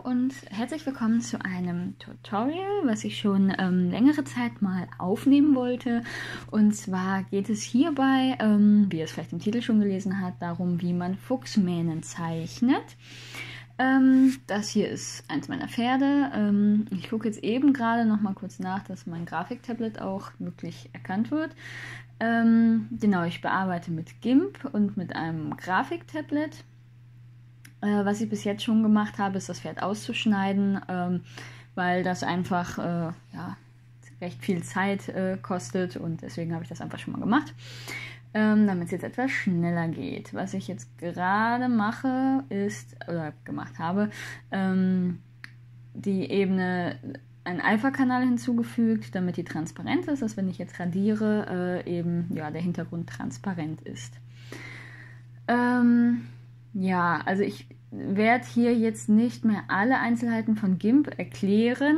und herzlich willkommen zu einem Tutorial, was ich schon längere Zeit mal aufnehmen wollte. Und zwar geht es hierbei, wie ihr es vielleicht im Titel schon gelesen habt, darum, wie man Fuchsmähnen zeichnet. Das hier ist eins meiner Pferde. Ich gucke jetzt eben gerade noch mal kurz nach, dass mein Grafiktablet auch wirklich erkannt wird. Genau, ich bearbeite mit GIMP und mit einem Grafiktablet. Was ich bis jetzt schon gemacht habe, ist das Pferd auszuschneiden, weil das einfach recht viel Zeit kostet und deswegen habe ich das einfach schon mal gemacht, damit es jetzt etwas schneller geht. Was ich jetzt gerade mache ist, oder gemacht habe, die Ebene einen Alpha-Kanal hinzugefügt, damit die transparent ist, dass wenn ich jetzt radiere, der Hintergrund transparent ist. Ja, also ich werde hier jetzt nicht mehr alle Einzelheiten von GIMP erklären.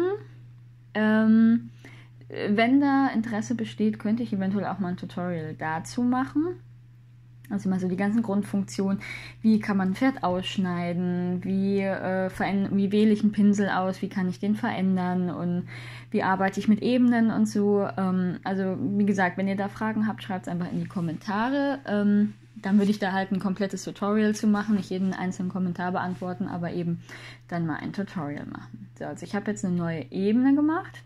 Wenn da Interesse besteht, könnte ich eventuell auch mal ein Tutorial dazu machen. Also mal so die ganzen Grundfunktionen, wie kann man ein Pferd ausschneiden, wie wähle ich einen Pinsel aus, wie kann ich den verändern und wie arbeite ich mit Ebenen und so. Also wie gesagt, wenn ihr da Fragen habt, schreibt es einfach in die Kommentare. Dann würde ich da halt ein komplettes Tutorial zu machen, nicht jeden einzelnen Kommentar beantworten, aber eben dann mal ein Tutorial machen. So, also ich habe jetzt eine neue Ebene gemacht.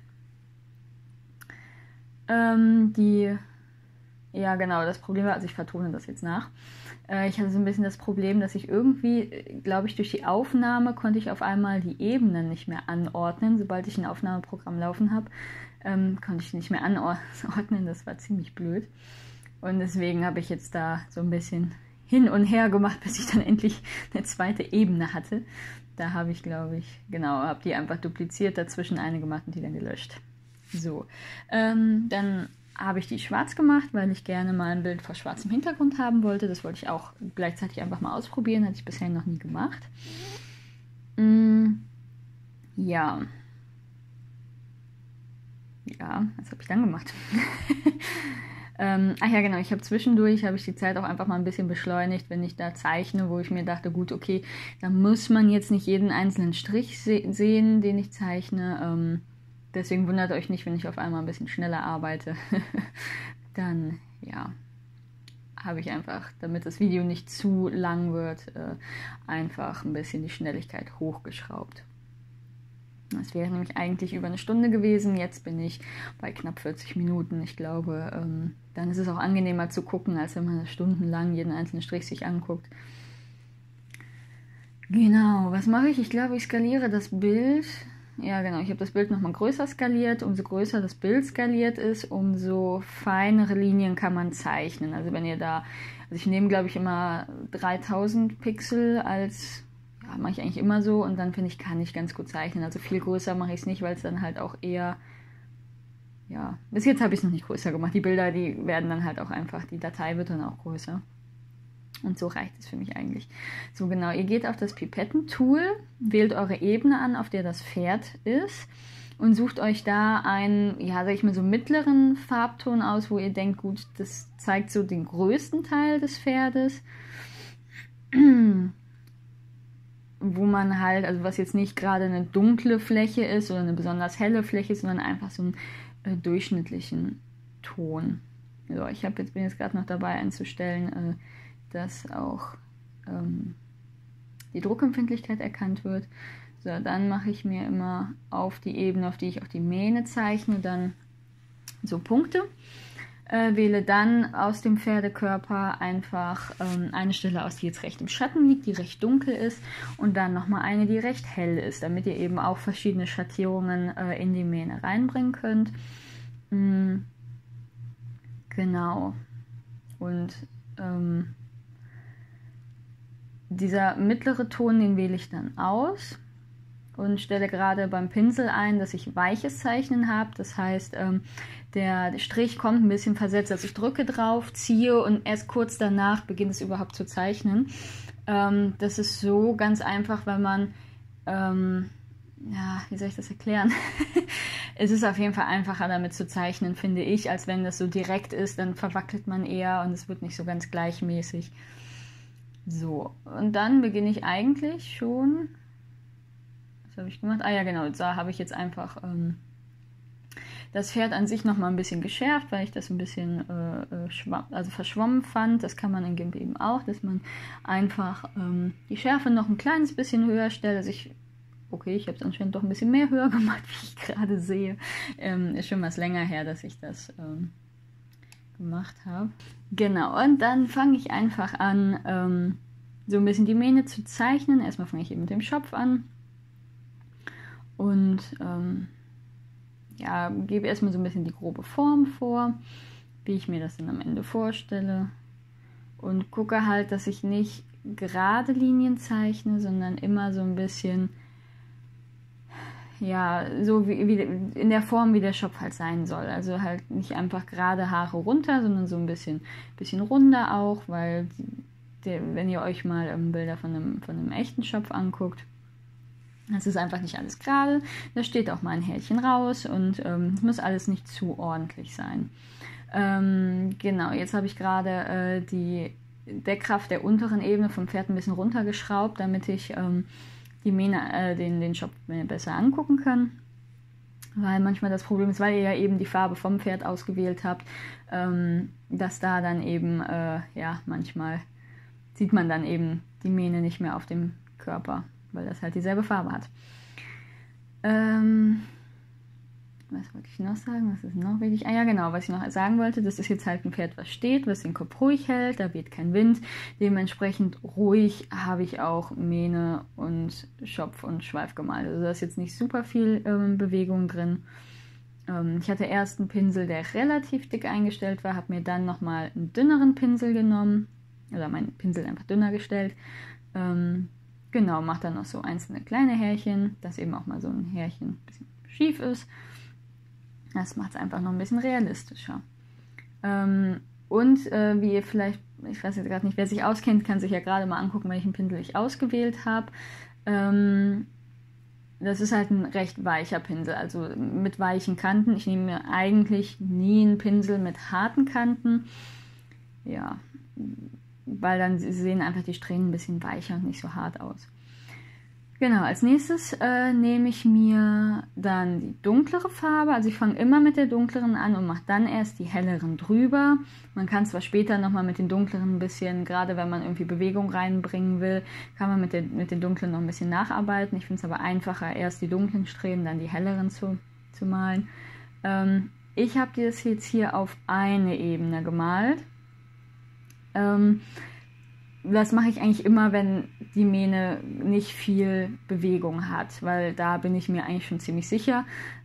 Ja genau, das Problem war, also ich vertone das jetzt nach. Ich hatte so ein bisschen das Problem, dass ich irgendwie, glaube ich, durch die Aufnahme konnte ich auf einmal die Ebenen nicht mehr anordnen. Sobald ich ein Aufnahmeprogramm laufen habe, konnte ich nicht mehr anordnen. Das war ziemlich blöd. Und deswegen habe ich jetzt da so ein bisschen hin und her gemacht, bis ich dann endlich eine zweite Ebene hatte. Da habe ich, glaube ich, habe die einfach dupliziert, dazwischen eine gemacht und die dann gelöscht. So, dann habe ich die schwarz gemacht, weil ich gerne mal ein Bild vor schwarzem Hintergrund haben wollte. Das wollte ich auch gleichzeitig einfach mal ausprobieren, hatte ich bisher noch nie gemacht. Ja, was habe ich dann gemacht? Ach ja, genau, ich habe zwischendurch, die Zeit auch einfach mal ein bisschen beschleunigt, wenn ich da zeichne, wo ich mir dachte, gut, okay, da muss man jetzt nicht jeden einzelnen Strich sehen, den ich zeichne. Deswegen wundert euch nicht, wenn ich auf einmal ein bisschen schneller arbeite. Dann, ja, habe ich einfach, damit das Video nicht zu lang wird, einfach ein bisschen die Schnelligkeit hochgeschraubt. Das wäre nämlich eigentlich über eine Stunde gewesen. Jetzt bin ich bei knapp 40 Minuten. Ich glaube, dann ist es auch angenehmer zu gucken, als wenn man stundenlang jeden einzelnen Strich sich anguckt. Genau, was mache ich? Ich glaube, ich skaliere das Bild. Ja, genau, ich habe das Bild nochmal größer skaliert. Umso größer das Bild skaliert ist, umso feinere Linien kann man zeichnen. Also wenn ihr da, also ich nehme, glaube ich, immer 3000 Pixel als... Ja, mache ich eigentlich immer so und dann finde ich, kann ich ganz gut zeichnen. Also viel größer mache ich es nicht, weil es dann halt auch eher, ja, bis jetzt habe ich es noch nicht größer gemacht. Die Bilder, die werden dann halt auch einfach, die Datei wird dann auch größer. Und so reicht es für mich eigentlich. So genau, ihr geht auf das Pipettentool, wählt eure Ebene an, auf der das Pferd ist und sucht euch da einen, ja, sag ich mal, so mittleren Farbton aus, wo ihr denkt, gut, das zeigt so den größten Teil des Pferdes. Wo man halt, also was jetzt nicht gerade eine dunkle Fläche ist oder eine besonders helle Fläche, sondern einfach so einen durchschnittlichen Ton. So, ich bin jetzt gerade noch dabei einzustellen, dass auch die Druckempfindlichkeit erkannt wird. So, dann mache ich mir immer auf die Ebene, auf die ich auch die Mähne zeichne, dann so Punkte. Wähle dann aus dem Pferdekörper einfach eine Stelle aus, die jetzt recht im Schatten liegt, die recht dunkel ist und dann nochmal eine, die recht hell ist, damit ihr eben auch verschiedene Schattierungen in die Mähne reinbringen könnt. Genau. Und dieser mittlere Ton, den wähle ich dann aus und stelle gerade beim Pinsel ein, dass ich weiches Zeichnen habe. Das heißt, der Strich kommt ein bisschen versetzt. Also ich drücke drauf, ziehe und erst kurz danach beginnt es überhaupt zu zeichnen. Das ist so ganz einfach, wenn man, ja, wie soll ich das erklären? Es ist auf jeden Fall einfacher damit zu zeichnen, finde ich, als wenn das so direkt ist, dann verwackelt man eher und es wird nicht so ganz gleichmäßig. So, und dann beginne ich eigentlich schon was habe ich gemacht? Ah ja, genau, da habe ich jetzt einfach das Pferd an sich nochmal ein bisschen geschärft, weil ich das ein bisschen verschwommen fand. Das kann man in GIMP eben auch, dass man einfach die Schärfe noch ein kleines bisschen höher stellt. Also ich habe es anscheinend doch ein bisschen mehr höher gemacht, wie ich gerade sehe. Ist schon was länger her, dass ich das gemacht habe. Genau, und dann fange ich einfach an, so ein bisschen die Mähne zu zeichnen. Erstmal fange ich eben mit dem Schopf an und ja, gebe erstmal so ein bisschen die grobe Form vor, wie ich mir das dann am Ende vorstelle und gucke halt, dass ich nicht gerade Linien zeichne, sondern immer so ein bisschen, ja, so wie in der Form, wie der Schopf halt sein soll. Also halt nicht einfach gerade Haare runter, sondern so ein bisschen runder auch, weil wenn ihr euch mal Bilder von einem echten Schopf anguckt, das ist einfach nicht alles gerade. Da steht auch mal ein Härchen raus und es muss alles nicht zu ordentlich sein. Genau, jetzt habe ich gerade die Deckkraft der unteren Ebene vom Pferd ein bisschen runtergeschraubt, damit ich die Mähne, den Schopf besser angucken kann. Weil manchmal das Problem ist, weil ihr ja eben die Farbe vom Pferd ausgewählt habt, dass da dann eben, ja, manchmal sieht man dann eben die Mähne nicht mehr auf dem Körper, weil das halt dieselbe Farbe hat. Was wollte ich noch sagen? Was ist noch wichtig? Ah ja, genau, was ich noch sagen wollte, das ist jetzt halt ein Pferd, was steht, was den Kopf ruhig hält, da weht kein Wind. Dementsprechend ruhig habe ich auch Mähne und Schopf und Schweif gemalt. Also da ist jetzt nicht super viel Bewegung drin. Ich hatte erst einen Pinsel, der relativ dick eingestellt war, habe mir dann nochmal einen dünneren Pinsel genommen, oder meinen Pinsel einfach dünner gestellt. Genau, mache dann noch so einzelne kleine Härchen, dass eben auch mal so ein Härchen ein bisschen schief ist. Das macht es einfach noch ein bisschen realistischer. Wie ihr vielleicht, ich weiß jetzt gerade nicht, wer sich auskennt, kann sich ja gerade mal angucken, welchen Pinsel ich ausgewählt habe. Das ist halt ein recht weicher Pinsel, also mit weichen Kanten. Ich nehme mir eigentlich nie einen Pinsel mit harten Kanten. Ja, weil dann sehen einfach die Strähnen ein bisschen weicher und nicht so hart aus. Genau, als nächstes nehme ich mir dann die dunklere Farbe. Also ich fange immer mit der dunkleren an und mache dann erst die helleren drüber. Man kann zwar später nochmal mit den dunkleren ein bisschen, gerade wenn man irgendwie Bewegung reinbringen will, kann man mit den dunklen noch ein bisschen nacharbeiten. Ich finde es aber einfacher, erst die dunklen Strähnen, dann die helleren zu malen. Ich habe das jetzt hier auf eine Ebene gemalt. Das mache ich eigentlich immer, wenn die Mähne nicht viel Bewegung hat, weil da bin ich mir eigentlich schon ziemlich sicher,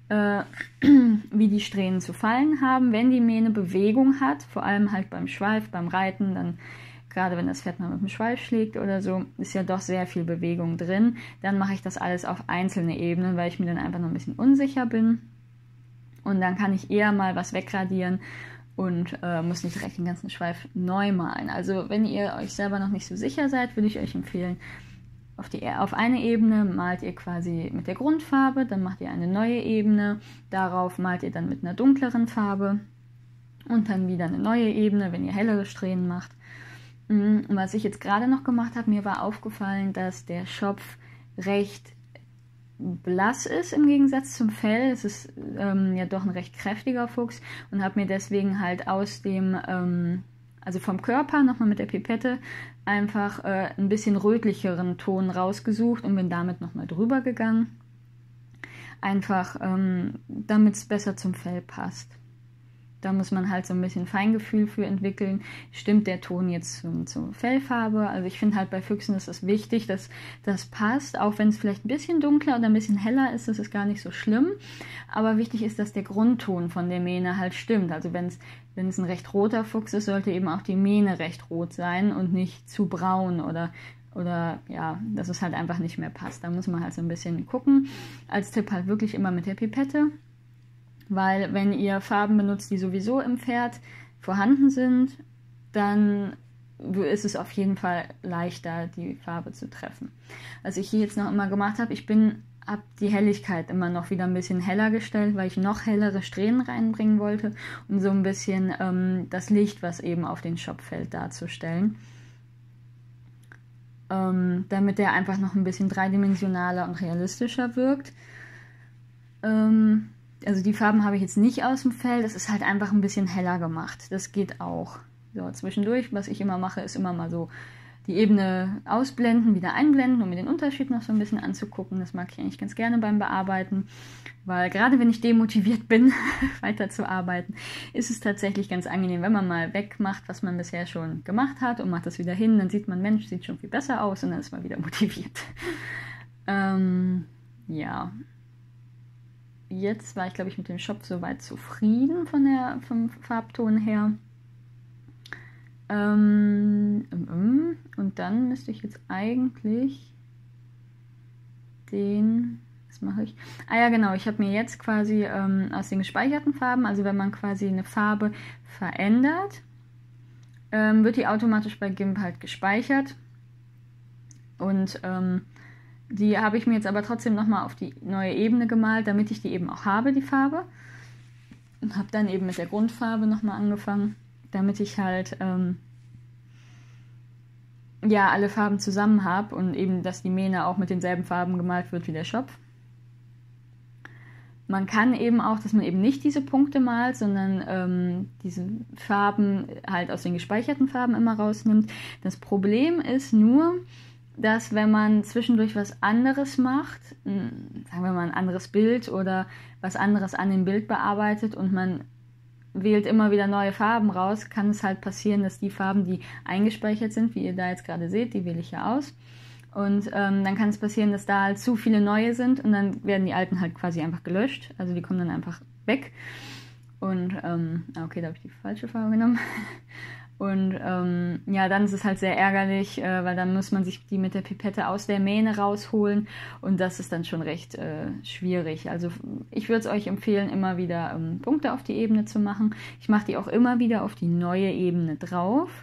wie die Strähnen zu fallen haben. Wenn die Mähne Bewegung hat, vor allem halt beim Schweif, beim Reiten, dann gerade wenn das Pferd mal mit dem Schweif schlägt oder so, ist ja doch sehr viel Bewegung drin. Dann mache ich das alles auf einzelne Ebenen, weil ich mir dann einfach noch ein bisschen unsicher bin. Und dann kann ich eher mal was wegradieren und muss nicht direkt den ganzen Schweif neu malen. Also wenn ihr euch selber noch nicht so sicher seid, würde ich euch empfehlen, auf eine Ebene malt ihr quasi mit der Grundfarbe, dann macht ihr eine neue Ebene, darauf malt ihr dann mit einer dunkleren Farbe und dann wieder eine neue Ebene, wenn ihr hellere Strähnen macht. Und was ich jetzt gerade noch gemacht habe, mir war aufgefallen, dass der Schopf recht blass ist im Gegensatz zum Fell. Es ist ja doch ein recht kräftiger Fuchs und habe mir deswegen halt aus dem, also vom Körper nochmal mit der Pipette einfach ein bisschen rötlicheren Ton rausgesucht und bin damit nochmal drüber gegangen. Einfach damit es besser zum Fell passt. Da muss man halt so ein bisschen Feingefühl für entwickeln. Stimmt der Ton jetzt zur Fellfarbe? Also ich finde halt bei Füchsen ist es wichtig, dass das passt. Auch wenn es vielleicht ein bisschen dunkler oder ein bisschen heller ist, das ist gar nicht so schlimm. Aber wichtig ist, dass der Grundton von der Mähne halt stimmt. Also wenn es ein recht roter Fuchs ist, sollte eben auch die Mähne recht rot sein und nicht zu braun oder ja, dass es halt einfach nicht mehr passt. Da muss man halt so ein bisschen gucken. Als Tipp halt wirklich immer mit der Pipette. Weil wenn ihr Farben benutzt, die sowieso im Pferd vorhanden sind, dann ist es auf jeden Fall leichter, die Farbe zu treffen. Was ich hier jetzt noch immer gemacht habe, habe die Helligkeit immer noch wieder ein bisschen heller gestellt, weil ich noch hellere Strähnen reinbringen wollte, um so ein bisschen das Licht, was eben auf den Schopf fällt, darzustellen. damit der einfach noch ein bisschen dreidimensionaler und realistischer wirkt. Also die Farben habe ich jetzt nicht aus dem Feld, das ist halt einfach ein bisschen heller gemacht. Das geht auch. So, zwischendurch, was ich immer mache, ist immer mal so die Ebene ausblenden, wieder einblenden, um mir den Unterschied noch so ein bisschen anzugucken. Das mag ich eigentlich ganz gerne beim Bearbeiten, weil gerade wenn ich demotiviert bin, weiterzuarbeiten, ist es tatsächlich ganz angenehm, wenn man mal wegmacht, was man bisher schon gemacht hat und macht das wieder hin, dann sieht man, Mensch, sieht schon viel besser aus und dann ist man wieder motiviert. Ja. Jetzt war ich, glaube ich, mit dem Shop soweit zufrieden vom Farbton her. Und dann müsste ich jetzt eigentlich was mache ich? Ah ja, genau, ich habe mir jetzt quasi aus den gespeicherten Farben, also wenn man quasi eine Farbe verändert, wird die automatisch bei GIMP halt gespeichert. Und die habe ich mir jetzt aber trotzdem nochmal auf die neue Ebene gemalt, damit ich die eben auch habe, die Farbe. Und habe dann eben mit der Grundfarbe nochmal angefangen, damit ich halt ja, alle Farben zusammen habe und eben, dass die Mähne auch mit denselben Farben gemalt wird wie der Schopf. Man kann eben auch, dass man eben nicht diese Punkte malt, sondern diese Farben halt aus den gespeicherten Farben immer rausnimmt. Das Problem ist nur, dass wenn man zwischendurch was anderes macht, sagen wir mal ein anderes Bild oder was anderes an dem Bild bearbeitet und man wählt immer wieder neue Farben raus, kann es halt passieren, dass die Farben, die eingespeichert sind, wie ihr da jetzt gerade seht, die wähle ich ja aus. Und dann kann es passieren, dass da halt zu viele neue sind und dann werden die alten halt quasi einfach gelöscht. Also die kommen dann einfach weg. Und, okay, da habe ich die falsche Farbe genommen. Und ja, dann ist es halt sehr ärgerlich, weil dann muss man sich die mit der Pipette aus der Mähne rausholen und das ist dann schon recht schwierig. Also ich würde es euch empfehlen, immer wieder Punkte auf die Ebene zu machen. Ich mache die auch immer wieder auf die neue Ebene drauf,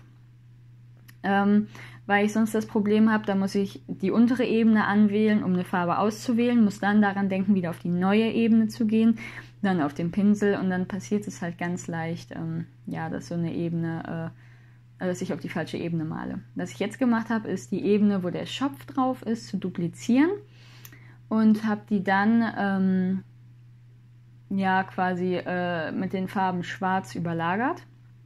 weil ich sonst das Problem habe, da muss ich die untere Ebene anwählen, um eine Farbe auszuwählen, muss dann daran denken, wieder auf die neue Ebene zu gehen, dann auf den Pinsel und dann passiert es halt ganz leicht, ja, dass so eine Ebene dass ich auf die falsche Ebene male. Was ich jetzt gemacht habe, ist die Ebene, wo der Schopf drauf ist, zu duplizieren und habe die dann ja quasi mit den Farben schwarz überlagert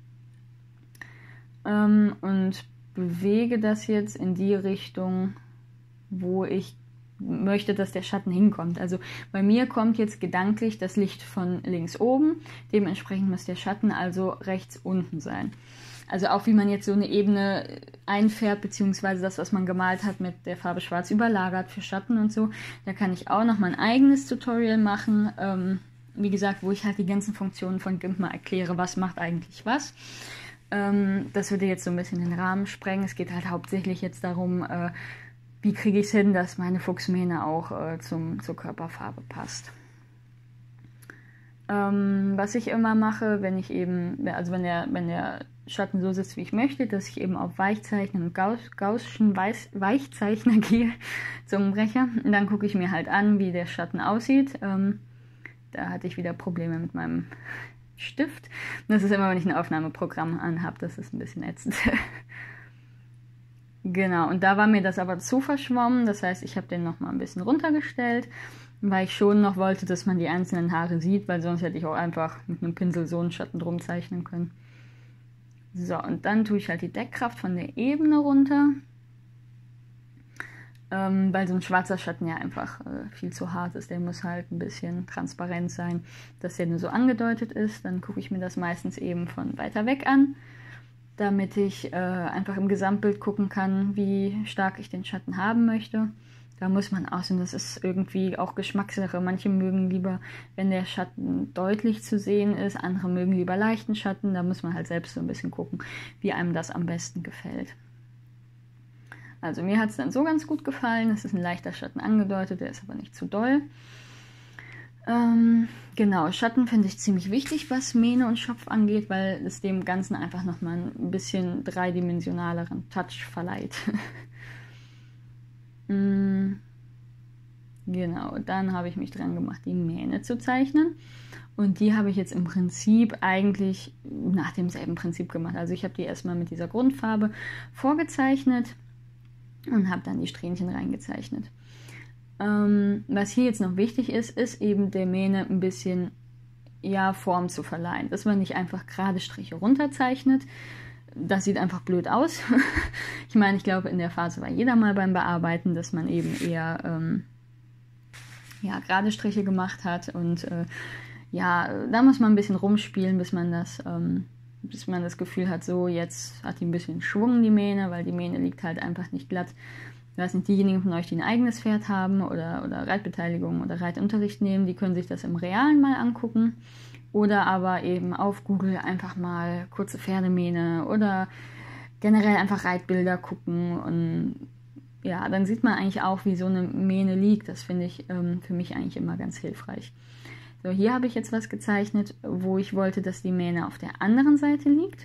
und bewege das jetzt in die Richtung, wo ich möchte, dass der Schatten hinkommt. Also bei mir kommt jetzt gedanklich das Licht von links oben, dementsprechend muss der Schatten also rechts unten sein. Also auch wie man jetzt so eine Ebene einfärbt, beziehungsweise das, was man gemalt hat, mit der Farbe schwarz überlagert für Schatten und so. Da kann ich auch noch mal ein eigenes Tutorial machen. Wie gesagt, wo ich halt die ganzen Funktionen von GIMP mal erkläre, was macht eigentlich was. Das würde jetzt so ein bisschen den Rahmen sprengen. Es geht halt hauptsächlich jetzt darum, wie kriege ich es hin, dass meine Fuchsmähne auch zur Körperfarbe passt. Was ich immer mache, wenn ich eben, also wenn der Schatten so sitzt, wie ich möchte, dass ich eben auf Weichzeichnen und Gaußschen Weichzeichner gehe, Zungenbrecher. Und dann gucke ich mir halt an, wie der Schatten aussieht. Da hatte ich wieder Probleme mit meinem Stift. Das ist immer, wenn ich ein Aufnahmeprogramm anhabe, das ist ein bisschen ätzend. Genau, und da war mir das aber zu verschwommen, das heißt, ich habe den nochmal ein bisschen runtergestellt, weil ich schon noch wollte, dass man die einzelnen Haare sieht, weil sonst hätte ich auch einfach mit einem Pinsel so einen Schatten drum zeichnen können. So, und dann tue ich halt die Deckkraft von der Ebene runter, weil so ein schwarzer Schatten ja einfach viel zu hart ist. Der muss halt ein bisschen transparent sein, dass der nur so angedeutet ist. Dann gucke ich mir das meistens eben von weiter weg an, damit ich einfach im Gesamtbild gucken kann, wie stark ich den Schatten haben möchte. Da muss man aussehen, das ist irgendwie auch Geschmackssache. Manche mögen lieber, wenn der Schatten deutlich zu sehen ist, andere mögen lieber leichten Schatten. Da muss man halt selbst so ein bisschen gucken, wie einem das am besten gefällt. Also mir hat es dann so ganz gut gefallen. Es ist ein leichter Schatten angedeutet, der ist aber nicht zu doll. Genau, Schatten finde ich ziemlich wichtig, was Mähne und Schopf angeht, weil es dem Ganzen einfach nochmal ein bisschen dreidimensionaleren Touch verleiht. Genau, dann habe ich mich dran gemacht, die Mähne zu zeichnen. Und die habe ich jetzt im Prinzip eigentlich nach demselben Prinzip gemacht. Also ich habe die erstmal mit dieser Grundfarbe vorgezeichnet. und habe dann die Strähnchen reingezeichnet. Was hier jetzt noch wichtig ist, ist eben der Mähne ein bisschen Form zu verleihen, dass man nicht einfach gerade Striche runterzeichnet. Das sieht einfach blöd aus. Ich meine, ich glaube, in der Phase war jeder mal beim Bearbeiten, dass man eben eher gerade Striche gemacht hat und da muss man ein bisschen rumspielen, bis man das Gefühl hat, so jetzt hat die ein bisschen Schwung, die Mähne, weil die Mähne liegt halt einfach nicht glatt. Ich weiß nicht, diejenigen von euch, die ein eigenes Pferd haben oder Reitbeteiligung oder Reitunterricht nehmen, die können sich das im Realen mal angucken. Oder aber eben auf Google einfach mal kurze Pferdemähne oder generell einfach Reitbilder gucken. Und ja, dann sieht man eigentlich auch, wie so eine Mähne liegt. Das finde ich für mich eigentlich immer ganz hilfreich. So, hier habe ich jetzt was gezeichnet, wo ich wollte, dass die Mähne auf der anderen Seite liegt.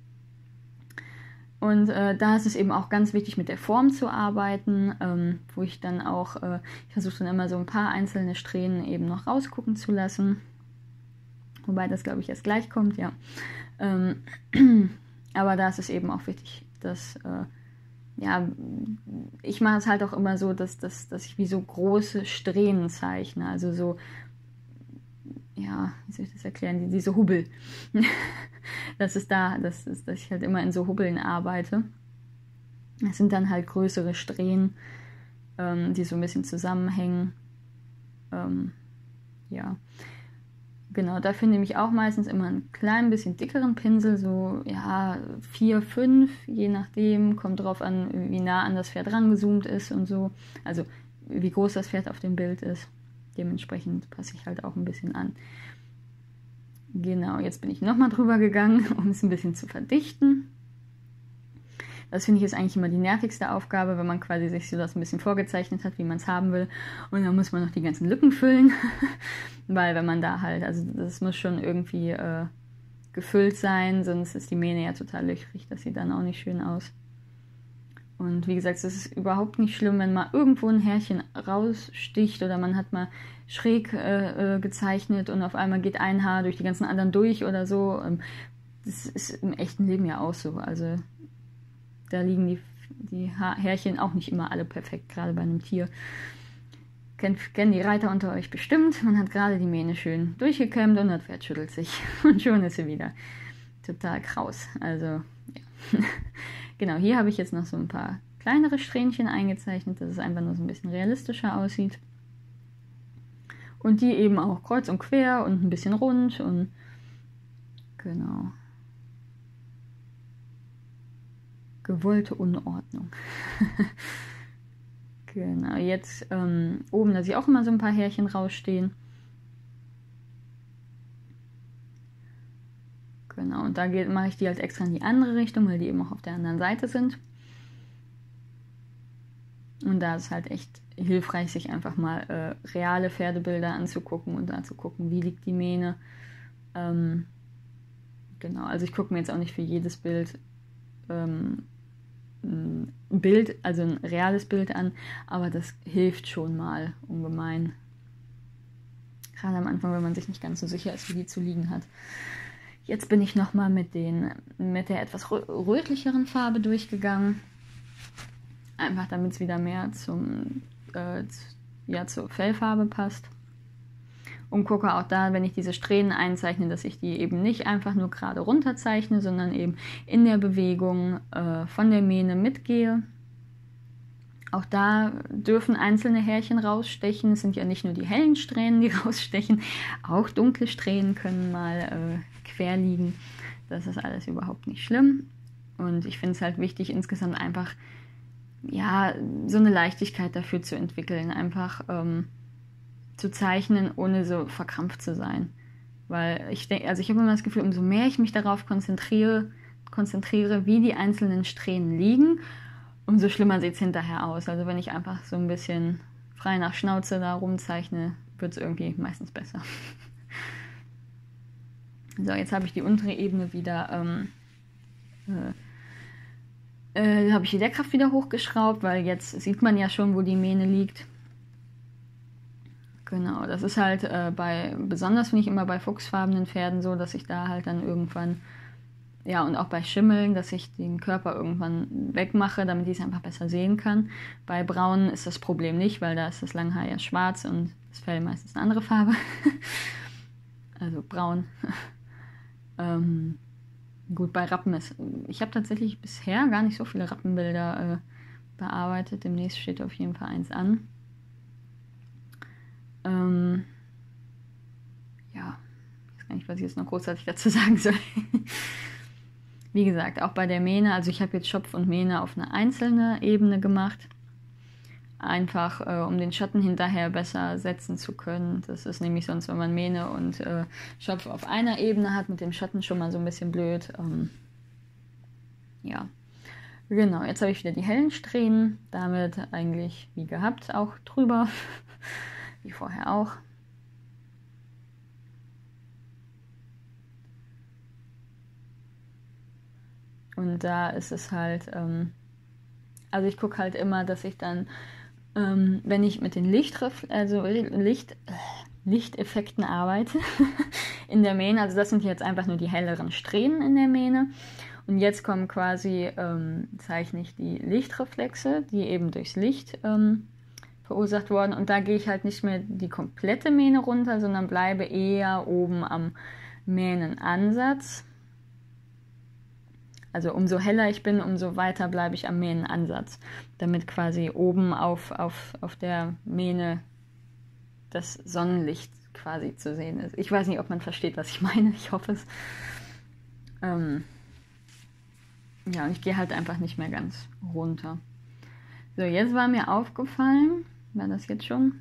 Und da ist es eben auch ganz wichtig, mit der Form zu arbeiten, wo ich dann auch, ich versuche dann immer so ein paar einzelne Strähnen eben noch rausgucken zu lassen. Wobei das, glaube ich, erst gleich kommt, ja. Aber da ist es eben auch wichtig, dass, ich mache es halt auch immer so, dass ich wie so große Strähnen zeichne, also so, ja, wie soll ich das erklären, diese Hubbel. Dass ich halt immer in so Hubbeln arbeite. Das sind dann halt größere Strähnen, die so ein bisschen zusammenhängen. Genau, da finde ich auch meistens immer einen klein bisschen dickeren Pinsel, so 4, 5, je nachdem, kommt drauf an, wie nah an das Pferd rangezoomt ist und so. Also wie groß das Pferd auf dem Bild ist. Dementsprechend passe ich halt auch ein bisschen an. Genau, jetzt bin ich nochmal drüber gegangen, um es ein bisschen zu verdichten. Das finde ich ist eigentlich immer die nervigste Aufgabe, wenn man quasi sich so das ein bisschen vorgezeichnet hat, wie man es haben will. Und dann muss man noch die ganzen Lücken füllen. Weil wenn man da halt, also das muss schon irgendwie gefüllt sein, sonst ist die Mähne ja total löchrig. Das sieht dann auch nicht schön aus. Und wie gesagt, es ist überhaupt nicht schlimm, wenn mal irgendwo ein Härchen raussticht oder man hat mal schräg gezeichnet und auf einmal geht ein Haar durch die ganzen anderen durch oder so. Das ist im echten Leben ja auch so. Also da liegen die Härchen auch nicht immer alle perfekt, gerade bei einem Tier. Kennen die Reiter unter euch bestimmt. Man hat gerade die Mähne schön durchgekämmt und das Pferd schüttelt sich. Und schon ist sie wieder total kraus. Also, ja. Genau, hier habe ich jetzt noch so ein paar kleinere Strähnchen eingezeichnet, dass es einfach nur so ein bisschen realistischer aussieht. Und die eben auch kreuz und quer und ein bisschen rund und genau. Gewollte Unordnung. Genau, jetzt oben lasse ich auch immer so ein paar Härchen rausstehen. Genau, und da mache ich die halt extra in die andere Richtung, weil die eben auch auf der anderen Seite sind. Und da ist halt echt hilfreich, sich einfach mal reale Pferdebilder anzugucken und da zu gucken, wie liegt die Mähne. Genau, also ich gucke mir jetzt auch nicht für jedes Bild ein Bild, also ein reales Bild an, aber das hilft schon mal ungemein. Gerade am Anfang, wenn man sich nicht ganz so sicher ist, wie die zu liegen hat. Jetzt bin ich nochmal mit der etwas rötlicheren Farbe durchgegangen. Einfach damit es wieder mehr zur Fellfarbe passt. Und gucke auch da, wenn ich diese Strähnen einzeichne, dass ich die eben nicht einfach nur gerade runter zeichne, sondern eben in der Bewegung von der Mähne mitgehe. Auch da dürfen einzelne Härchen rausstechen. Es sind ja nicht nur die hellen Strähnen, die rausstechen. Auch dunkle Strähnen können mal quer liegen. Das ist alles überhaupt nicht schlimm. Und ich finde es halt wichtig, insgesamt einfach so eine Leichtigkeit dafür zu entwickeln. Einfach zu zeichnen, ohne so verkrampft zu sein. Weil ich denke, also ich habe immer das Gefühl, umso mehr ich mich darauf konzentriere, wie die einzelnen Strähnen liegen, umso schlimmer sieht es hinterher aus. Also wenn ich einfach so ein bisschen frei nach Schnauze da rumzeichne, wird es irgendwie meistens besser. So, jetzt habe ich die untere Ebene wieder, habe ich die Lehrkraft wieder hochgeschraubt, weil jetzt sieht man ja schon, wo die Mähne liegt. Genau, das ist halt besonders finde ich immer bei fuchsfarbenen Pferden so, dass ich da halt dann irgendwann ja, und auch bei Schimmeln, dass ich den Körper irgendwann wegmache, damit ich es einfach besser sehen kann. Bei Braun ist das Problem nicht, weil da ist das Langhaar ja schwarz und das Fell meistens eine andere Farbe. Also braun. Gut, bei Rappen ist... Ich habe tatsächlich bisher gar nicht so viele Rappenbilder bearbeitet. Demnächst steht auf jeden Fall eins an. Ja, ich weiß gar nicht, was ich jetzt noch großartig dazu sagen soll. Wie gesagt, auch bei der Mähne, also ich habe jetzt Schopf und Mähne auf eine einzelne Ebene gemacht. Einfach, um den Schatten hinterher besser setzen zu können. Das ist nämlich sonst, wenn man Mähne und Schopf auf einer Ebene hat, mit dem Schatten schon mal so ein bisschen blöd. Ja, genau, jetzt habe ich wieder die hellen Strähnen. Damit eigentlich wie gehabt auch drüber. Wie vorher auch. Und da ist es halt, also ich gucke halt immer, dass ich dann, wenn ich mit den Lichteffekten arbeite in der Mähne, also das sind jetzt einfach nur die helleren Strähnen in der Mähne. Und jetzt kommen quasi, zeichne ich die Lichtreflexe, die eben durchs Licht verursacht wurden. Und da gehe ich halt nicht mehr die komplette Mähne runter, sondern bleibe eher oben am Mähnenansatz. Also umso heller ich bin, umso weiter bleibe ich am Mähnenansatz, damit quasi oben auf der Mähne das Sonnenlicht quasi zu sehen ist. Ich weiß nicht, ob man versteht, was ich meine. Ich hoffe es. Ja, und ich gehe halt einfach nicht mehr ganz runter. So, jetzt war mir aufgefallen, war das jetzt schon?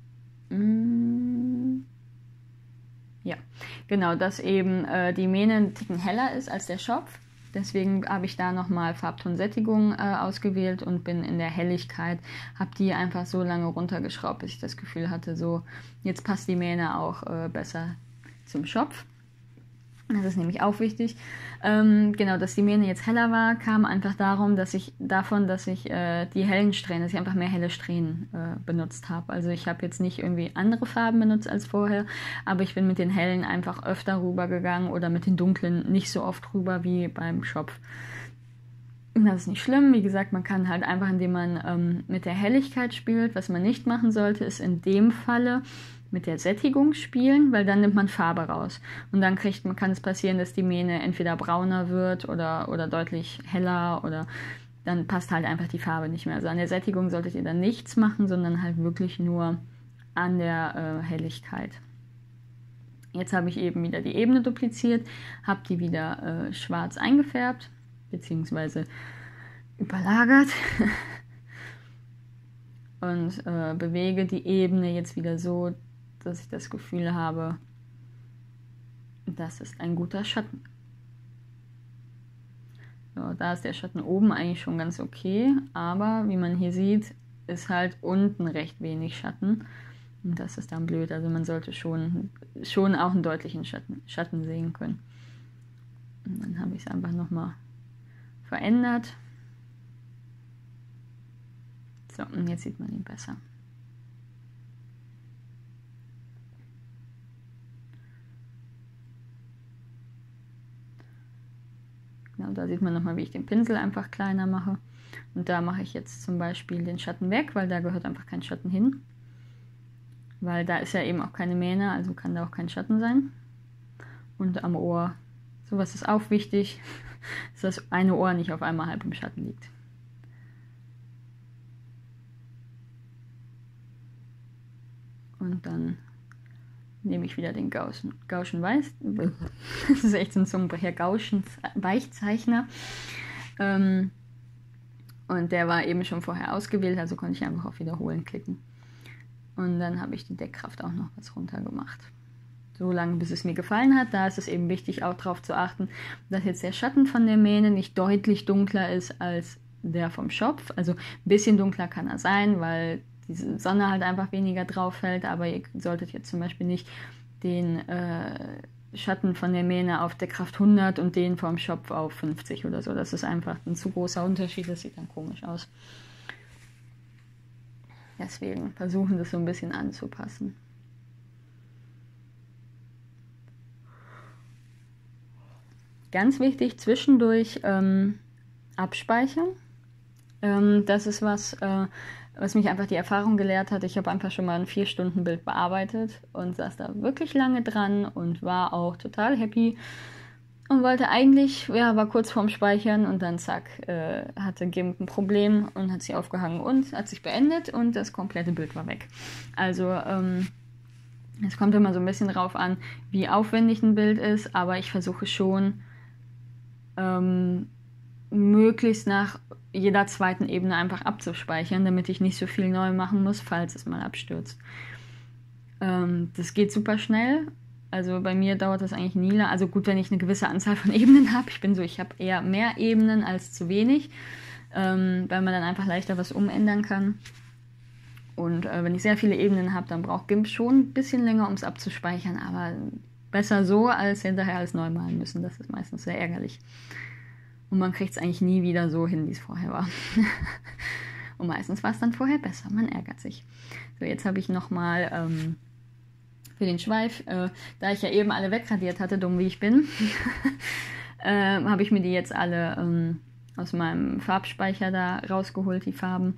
Ja, genau, dass eben die Mähne einen Ticken heller ist als der Schopf. Deswegen habe ich da nochmal Farbtonsättigung ausgewählt und bin in der Helligkeit, habe die einfach so lange runtergeschraubt, bis ich das Gefühl hatte, so jetzt passt die Mähne auch besser zum Schopf. Das ist nämlich auch wichtig. Genau, dass die Mähne jetzt heller war, kam einfach dass ich die hellen Strähnen, dass ich einfach mehr helle Strähnen benutzt habe. Also ich habe jetzt nicht irgendwie andere Farben benutzt als vorher, aber ich bin mit den hellen einfach öfter rübergegangen oder mit den dunklen nicht so oft rüber wie beim Schopf. Das ist nicht schlimm. Wie gesagt, man kann halt einfach, indem man mit der Helligkeit spielt, was man nicht machen sollte, ist in dem Falle mit der Sättigung spielen, weil dann nimmt man Farbe raus. Und dann kann es passieren, dass die Mähne entweder brauner wird oder deutlich heller oder dann passt halt einfach die Farbe nicht mehr. Also an der Sättigung solltet ihr dann nichts machen, sondern halt wirklich nur an der Helligkeit. Jetzt habe ich eben wieder die Ebene dupliziert, habe die wieder schwarz eingefärbt, beziehungsweise überlagert und bewege die Ebene jetzt wieder so, dass ich das Gefühl habe, das ist ein guter Schatten. So, da ist der Schatten oben eigentlich schon ganz okay, aber wie man hier sieht, ist halt unten recht wenig Schatten. Und das ist dann blöd, also man sollte schon auch einen deutlichen Schatten sehen können. Und dann habe ich es einfach nochmal verändert. So, und jetzt sieht man ihn besser. Genau, da sieht man nochmal, wie ich den Pinsel einfach kleiner mache. Und da mache ich jetzt zum Beispiel den Schatten weg, weil da gehört einfach kein Schatten hin. Weil da ist ja eben auch keine Mähne, also kann da auch kein Schatten sein. Und am Ohr, sowas ist auch wichtig, dass das eine Ohr nicht auf einmal halb im Schatten liegt. Und dann nehme ich wieder den Gauschen Weiß. Das ist echt so ein Zungenbrecher, Gauschen Weichzeichner. Und der war eben schon vorher ausgewählt, also konnte ich einfach auf Wiederholen klicken. Und dann habe ich die Deckkraft auch noch was runter gemacht. So lange, bis es mir gefallen hat. Da ist es eben wichtig, auch darauf zu achten, dass jetzt der Schatten von der Mähne nicht deutlich dunkler ist als der vom Schopf. Also ein bisschen dunkler kann er sein, weil die Sonne halt einfach weniger drauf fällt. Aber ihr solltet jetzt zum Beispiel nicht den Schatten von der Mähne auf Deckkraft 100 und den vom Schopf auf 50 oder so. Das ist einfach ein zu großer Unterschied. Das sieht dann komisch aus. Deswegen versuchen, das so ein bisschen anzupassen. Ganz wichtig, zwischendurch abspeichern. Das ist was mich einfach die Erfahrung gelehrt hat. Ich habe einfach schon mal ein 4-Stunden-Bild bearbeitet und saß da wirklich lange dran und war auch total happy und wollte eigentlich, war kurz vorm Speichern und dann zack, hatte GIMP ein Problem und hat sie aufgehangen und hat sich beendet und das komplette Bild war weg. Also es kommt immer so ein bisschen drauf an, wie aufwendig ein Bild ist, aber ich versuche schon möglichst nach jeder zweiten Ebene einfach abzuspeichern, damit ich nicht so viel neu machen muss, falls es mal abstürzt. Das geht super schnell. Also bei mir dauert das eigentlich nie. Also gut, wenn ich eine gewisse Anzahl von Ebenen habe. Ich habe eher mehr Ebenen als zu wenig, weil man dann einfach leichter was umändern kann. Und wenn ich sehr viele Ebenen habe, dann braucht GIMP schon ein bisschen länger, um es abzuspeichern. Aber besser so, als hinterher alles neu malen müssen. Das ist meistens sehr ärgerlich. Und man kriegt es eigentlich nie wieder so hin, wie es vorher war. Und meistens war es dann vorher besser. Man ärgert sich. So, jetzt habe ich nochmal für den Schweif, da ich ja eben alle wegradiert hatte, dumm wie ich bin, habe ich mir die jetzt alle aus meinem Farbspeicher da rausgeholt, die Farben.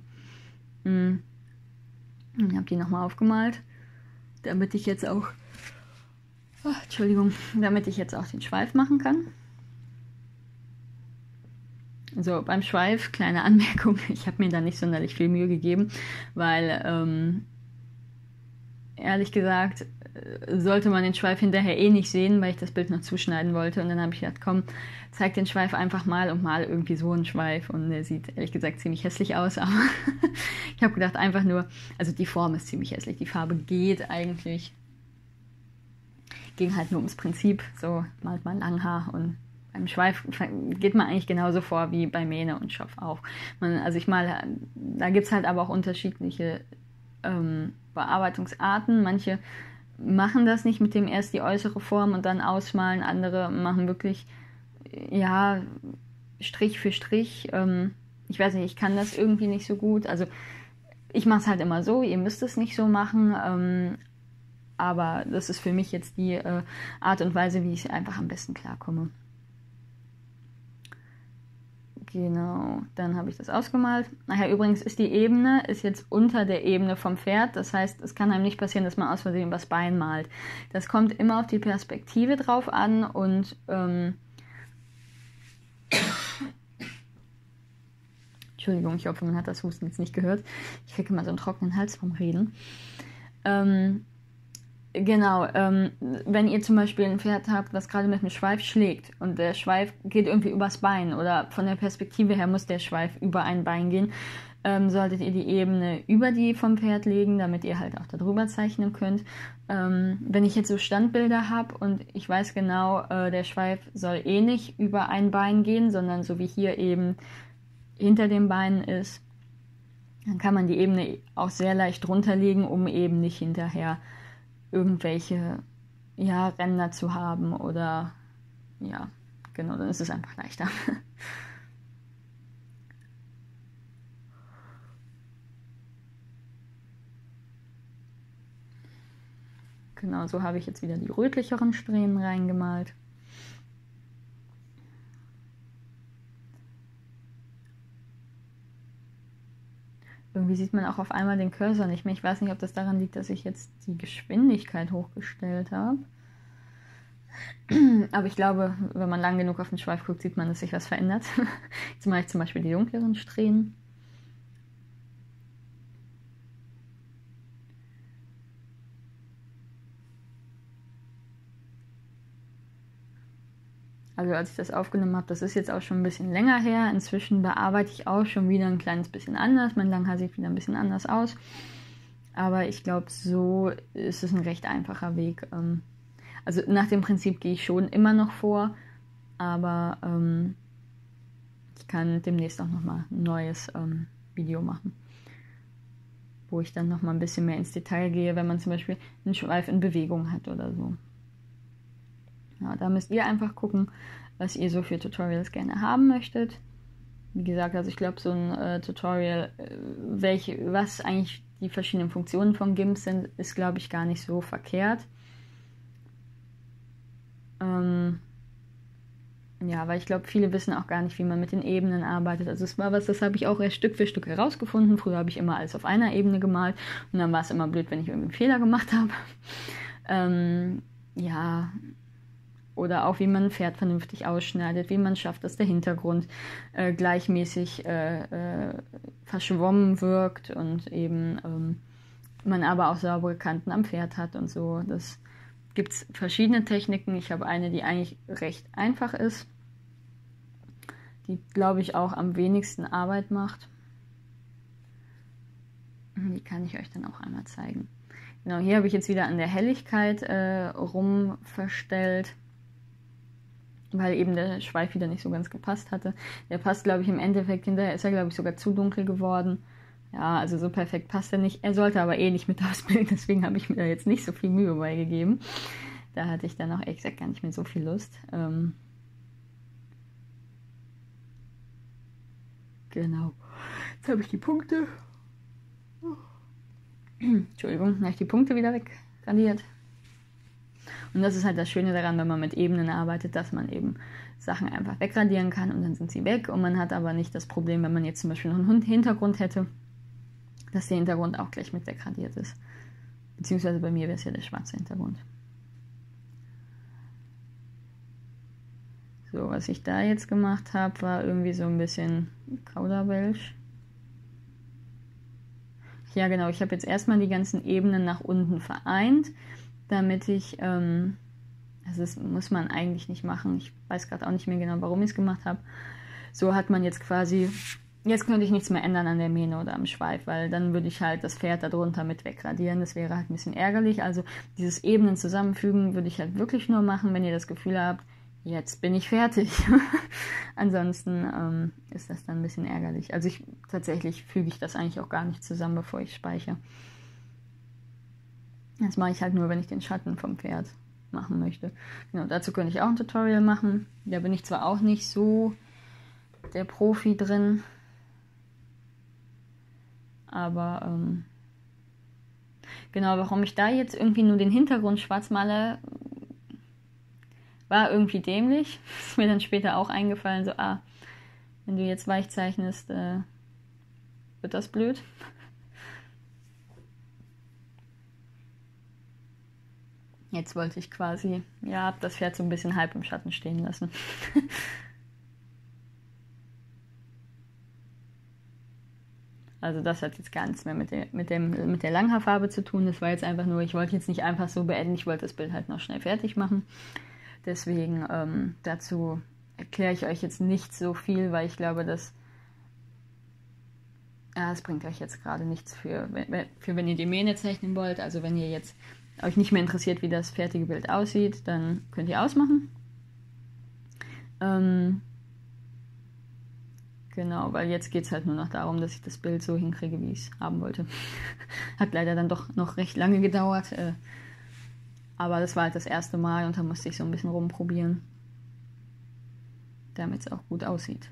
Ich habe die nochmal aufgemalt, damit ich jetzt auch, damit ich jetzt auch den Schweif machen kann. So, beim Schweif, kleine Anmerkung, ich habe mir da nicht sonderlich viel Mühe gegeben, weil, ehrlich gesagt, sollte man den Schweif hinterher eh nicht sehen, weil ich das Bild noch zuschneiden wollte. Und dann habe ich gedacht, komm, zeig den Schweif einfach mal und mal irgendwie so einen Schweif. Und der sieht, ehrlich gesagt, ziemlich hässlich aus. Aber ich habe gedacht, einfach nur, also die Form ist ziemlich hässlich, die Farbe geht eigentlich. Ging halt nur ums Prinzip, so malt man Langhaar und beim Schweif geht man eigentlich genauso vor wie bei Mähne und Schopf auch. Da gibt es halt aber auch unterschiedliche Bearbeitungsarten. Manche machen das nicht mit dem erst die äußere Form und dann ausmalen. Andere machen wirklich, Strich für Strich. Ich weiß nicht, ich kann das irgendwie nicht so gut. Also ich mache es halt immer so, ihr müsst es nicht so machen. Aber das ist für mich jetzt die Art und Weise, wie ich einfach am besten klarkomme. Genau, dann habe ich das ausgemalt. Nachher übrigens ist die Ebene jetzt unter der Ebene vom Pferd. Das heißt, es kann einem nicht passieren, dass man aus Versehen das Bein malt. Das kommt immer auf die Perspektive drauf an und Entschuldigung, ich hoffe, man hat das Husten jetzt nicht gehört. Ich kriege immer so einen trockenen Hals vom Reden. Genau, wenn ihr zum Beispiel ein Pferd habt, was gerade mit einem Schweif schlägt und der Schweif geht irgendwie übers Bein oder von der Perspektive her muss der Schweif über ein Bein gehen, solltet ihr die Ebene über die vom Pferd legen, damit ihr halt auch darüber zeichnen könnt. Wenn ich jetzt so Standbilder habe und ich weiß genau, der Schweif soll eh nicht über ein Bein gehen, sondern so wie hier eben hinter dem Bein ist, dann kann man die Ebene auch sehr leicht runterlegen, um eben nicht hinterher irgendwelche Ränder zu haben oder genau, dann ist es einfach leichter. Genau, so habe ich jetzt wieder die rötlicheren Strähnen reingemalt. Irgendwie sieht man auch auf einmal den Cursor nicht mehr. Ich weiß nicht, ob das daran liegt, dass ich jetzt die Geschwindigkeit hochgestellt habe. Aber ich glaube, wenn man lang genug auf den Schweif guckt, sieht man, dass sich was verändert. Jetzt mache ich zum Beispiel die dunkleren Strähnen. Also als ich das aufgenommen habe, das ist jetzt auch schon ein bisschen länger her. Inzwischen bearbeite ich auch schon wieder ein kleines bisschen anders. Mein Langhaar sieht wieder ein bisschen anders aus. Aber ich glaube, so ist es ein recht einfacher Weg. Also nach dem Prinzip gehe ich schon immer noch vor. Aber ich kann demnächst auch nochmal ein neues Video machen, wo ich dann nochmal ein bisschen mehr ins Detail gehe, wenn man zum Beispiel einen Schweif in Bewegung hat oder so. Ja, da müsst ihr einfach gucken, was ihr so für Tutorials gerne haben möchtet. Wie gesagt, also ich glaube, so ein Tutorial, was eigentlich die verschiedenen Funktionen von GIMP sind, ist, glaube ich, gar nicht so verkehrt. Ja, weil ich glaube, viele wissen auch gar nicht, wie man mit den Ebenen arbeitet. Also es war was, das habe ich auch erst Stück für Stück herausgefunden. Früher habe ich immer alles auf einer Ebene gemalt und dann war es immer blöd, wenn ich irgendwie einen Fehler gemacht habe. Ja, oder auch wie man ein Pferd vernünftig ausschneidet, wie man schafft, dass der Hintergrund gleichmäßig verschwommen wirkt und eben man aber auch saubere Kanten am Pferd hat und so. Das gibt es verschiedene Techniken. Ich habe eine, die eigentlich recht einfach ist, die, glaube ich, auch am wenigsten Arbeit macht. Die kann ich euch dann auch einmal zeigen. Genau, hier habe ich jetzt wieder an der Helligkeit rum verstellt, weil eben der Schweif wieder nicht so ganz gepasst hatte. Der passt, glaube ich, im Endeffekt, hinterher ist er, glaube ich, sogar zu dunkel geworden. Ja, also so perfekt passt er nicht. Er sollte aber eh nicht mit aufs Bild, deswegen habe ich mir da jetzt nicht so viel Mühe beigegeben. Da hatte ich dann auch ehrlich gesagt gar nicht mehr so viel Lust. Genau. Jetzt habe ich die Punkte. Entschuldigung, habe ich die Punkte wieder wegradiert. Und das ist halt das Schöne daran, wenn man mit Ebenen arbeitet, dass man eben Sachen einfach wegradieren kann und dann sind sie weg. Und man hat aber nicht das Problem, wenn man jetzt zum Beispiel noch einen Hintergrund hätte, dass der Hintergrund auch gleich mit wegradiert ist. Beziehungsweise bei mir wäre es ja der schwarze Hintergrund. So, was ich da jetzt gemacht habe, war irgendwie so ein bisschen Kauderwelsch. Ja genau, ich habe jetzt erstmal die ganzen Ebenen nach unten vereint, damit ich, also das muss man eigentlich nicht machen, ich weiß gerade auch nicht mehr genau, warum ich es gemacht habe. So hat man jetzt quasi, jetzt könnte ich nichts mehr ändern an der Mähne oder am Schweif, weil dann würde ich halt das Pferd darunter mit wegradieren, das wäre halt ein bisschen ärgerlich. Also dieses Ebenen zusammenfügen würde ich halt wirklich nur machen, wenn ihr das Gefühl habt, jetzt bin ich fertig. Ansonsten ist das dann ein bisschen ärgerlich. Also tatsächlich füge ich das eigentlich auch gar nicht zusammen, bevor ich speichere. Das mache ich halt nur, wenn ich den Schatten vom Pferd machen möchte. Genau, dazu könnte ich auch ein Tutorial machen. Da bin ich zwar auch nicht so der Profi drin, aber genau, warum ich da jetzt irgendwie nur den Hintergrund schwarz male, war irgendwie dämlich. Ist mir dann später auch eingefallen, so, wenn du jetzt weich zeichnest, wird das blöd. Jetzt wollte ich quasi, ja, das Pferd so ein bisschen halb im Schatten stehen lassen. Also das hat jetzt gar nichts mehr mit der Langhaarfarbe zu tun. Das war jetzt einfach nur, ich wollte jetzt nicht einfach so beenden, ich wollte das Bild halt noch schnell fertig machen. Deswegen dazu erkläre ich euch jetzt nicht so viel, weil ich glaube, dass es bringt euch jetzt gerade nichts für wenn ihr die Mähne zeichnen wollt. Also wenn ihr jetzt euch nicht mehr interessiert, wie das fertige Bild aussieht, dann könnt ihr ausmachen. Genau, weil jetzt geht es halt nur noch darum, dass ich das Bild so hinkriege, wie ich es haben wollte. Hat leider dann doch noch recht lange gedauert. Aber das war halt das erste Mal und da musste ich so ein bisschen rumprobieren, damit es auch gut aussieht.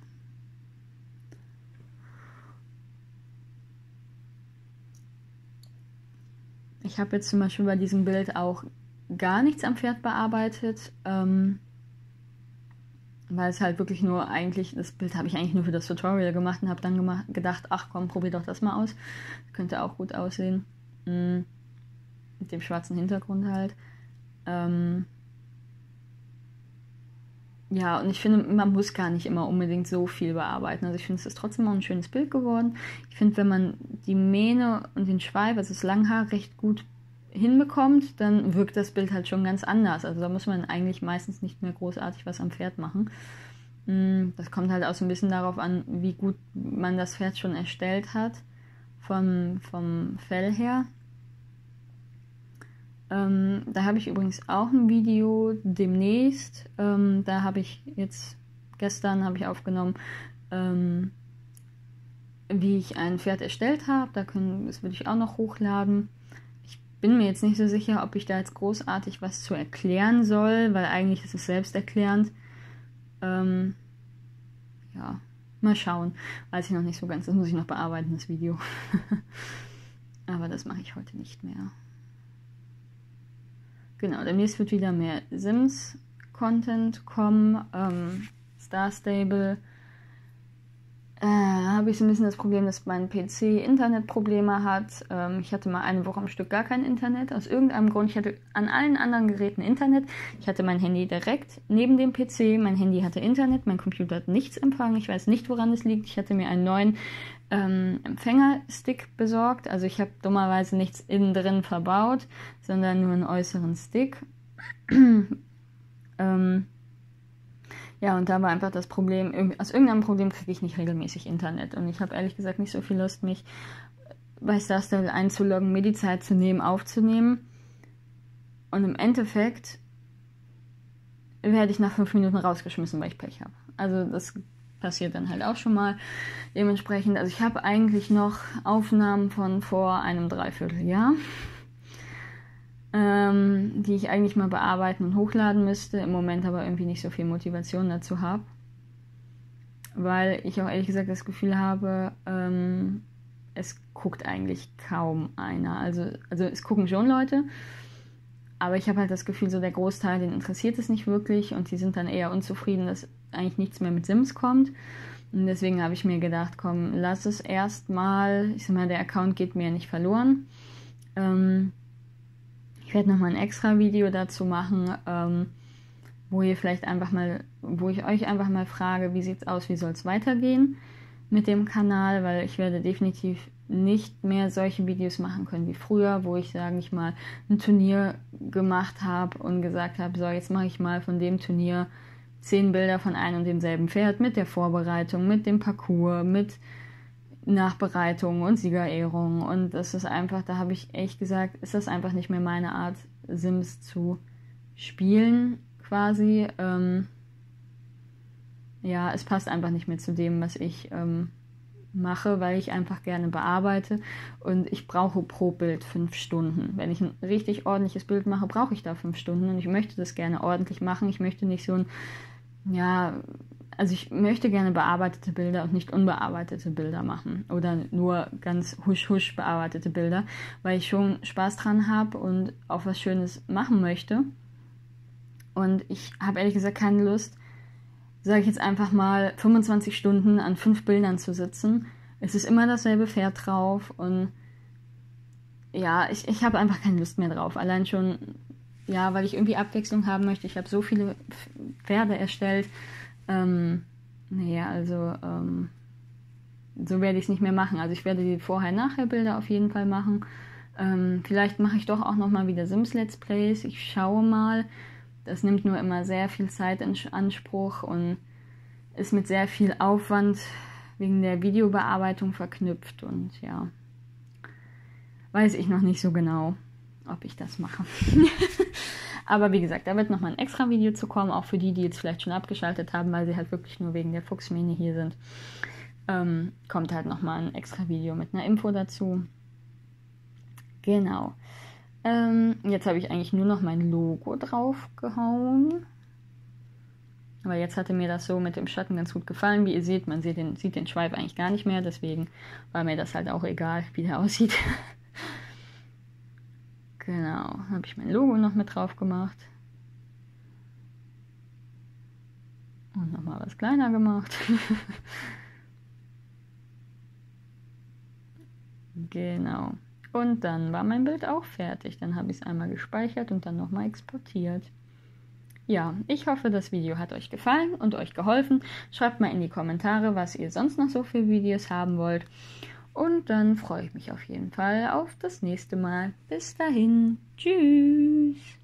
Ich habe jetzt zum Beispiel bei diesem Bild auch gar nichts am Pferd bearbeitet, weil es halt wirklich nur eigentlich, das Bild habe ich eigentlich nur für das Tutorial gemacht und habe dann gedacht, ach komm, probier doch das mal aus. Das könnte auch gut aussehen. Mit dem schwarzen Hintergrund halt. Ja, und ich finde, man muss gar nicht immer unbedingt so viel bearbeiten. Also ich finde, es ist trotzdem auch ein schönes Bild geworden. Ich finde, wenn man die Mähne und den Schweif, also das Langhaar, recht gut hinbekommt, dann wirkt das Bild halt schon ganz anders. Also da muss man eigentlich meistens nicht mehr großartig was am Pferd machen. Das kommt halt auch so ein bisschen darauf an, wie gut man das Pferd schon erstellt hat, vom Fell her. Da habe ich übrigens auch ein Video demnächst. Da habe ich jetzt, gestern habe ich aufgenommen, wie ich ein Pferd erstellt habe. Das würde ich auch noch hochladen. Ich bin mir jetzt nicht so sicher, ob ich da jetzt großartig was zu erklären soll, weil eigentlich ist es selbsterklärend. Ja, mal schauen. Weiß ich noch nicht so ganz. Das muss ich noch bearbeiten, das Video. Aber das mache ich heute nicht mehr. Genau, demnächst wird wieder mehr Sims-Content kommen. Star Stable habe ich so ein bisschen das Problem, dass mein PC Internetprobleme hat. Ich hatte mal eine Woche am Stück gar kein Internet. Aus irgendeinem Grund, ich hatte an allen anderen Geräten Internet. Ich hatte mein Handy direkt neben dem PC. Mein Handy hatte Internet, mein Computer hat nichts empfangen. Ich weiß nicht, woran es liegt. Ich hatte mir einen neuen Empfängerstick besorgt. Also ich habe dummerweise nichts innen drin verbaut, sondern nur einen äußeren Stick. Ja, und da war einfach das Problem, aus irgendeinem Problem kriege ich nicht regelmäßig Internet. Und ich habe ehrlich gesagt nicht so viel Lust, mich bei Star Stable einzuloggen, mir die Zeit zu nehmen, aufzunehmen. Und im Endeffekt werde ich nach 5 Minuten rausgeschmissen, weil ich Pech habe. Also das passiert dann halt auch schon mal. Dementsprechend, also ich habe eigentlich noch Aufnahmen von vor einem Dreivierteljahr, die ich eigentlich mal bearbeiten und hochladen müsste, im Moment aber irgendwie nicht so viel Motivation dazu habe, weil ich auch ehrlich gesagt das Gefühl habe, es guckt eigentlich kaum einer. Also es gucken schon Leute, aber ich habe halt das Gefühl, so der Großteil, den interessiert es nicht wirklich und die sind dann eher unzufrieden, dass eigentlich nichts mehr mit Sims kommt. Und deswegen habe ich mir gedacht, komm, lass es erstmal. Ich sag mal, der Account geht mir nicht verloren. Ich werde nochmal ein extra Video dazu machen, wo ich euch einfach mal frage, wie sieht's aus, wie soll es weitergehen mit dem Kanal, weil ich werde definitiv nicht mehr solche Videos machen können wie früher, wo ich, sage ich mal, ein Turnier gemacht habe und gesagt habe, so, jetzt mache ich mal von dem Turnier 10 Bilder von einem und demselben Pferd mit der Vorbereitung, mit dem Parcours, mit Nachbereitung und Siegerehrung. Und das ist einfach, da habe ich echt gesagt, ist das einfach nicht mehr meine Art, Sims zu spielen, quasi. Ja, es passt einfach nicht mehr zu dem, was ich mache, weil ich einfach gerne bearbeite und ich brauche pro Bild 5 Stunden. Wenn ich ein richtig ordentliches Bild mache, brauche ich da 5 Stunden und ich möchte das gerne ordentlich machen. Ich möchte nicht so ein, ja, also ich möchte gerne bearbeitete Bilder und nicht unbearbeitete Bilder machen oder nur ganz husch-husch bearbeitete Bilder, weil ich schon Spaß dran habe und auch was Schönes machen möchte. Und ich habe ehrlich gesagt keine Lust, sage ich jetzt einfach mal, 25 Stunden an 5 Bildern zu sitzen. Es ist immer dasselbe Pferd drauf und ja, ich habe einfach keine Lust mehr drauf. Allein schon, ja, weil ich irgendwie Abwechslung haben möchte. Ich habe so viele Pferde erstellt. So werde ich es nicht mehr machen. Also ich werde die Vorher-Nachher-Bilder auf jeden Fall machen. Vielleicht mache ich doch auch nochmal wieder Sims-Let's Plays. Ich schaue mal. Das nimmt nur immer sehr viel Zeit in Anspruch und ist mit sehr viel Aufwand wegen der Videobearbeitung verknüpft. Und ja, weiß ich noch nicht so genau, ob ich das mache. Aber wie gesagt, da wird nochmal ein extra Video zu kommen, auch für die jetzt vielleicht schon abgeschaltet haben, weil sie halt wirklich nur wegen der Fuchsmähne hier sind. Kommt halt nochmal ein extra Video mit einer Info dazu. Genau. Jetzt habe ich eigentlich nur noch mein Logo draufgehauen. Weil jetzt hatte mir das so mit dem Schatten ganz gut gefallen. Wie ihr seht, man sieht den Schweif eigentlich gar nicht mehr. Deswegen war mir das halt auch egal, wie der aussieht. Genau, habe ich mein Logo noch mit drauf gemacht. Und nochmal was kleiner gemacht. Genau. Und dann war mein Bild auch fertig. Dann habe ich es einmal gespeichert und dann nochmal exportiert. Ja, ich hoffe, das Video hat euch gefallen und euch geholfen. Schreibt mal in die Kommentare, was ihr sonst noch so für Videos haben wollt. Und dann freue ich mich auf jeden Fall auf das nächste Mal. Bis dahin. Tschüss.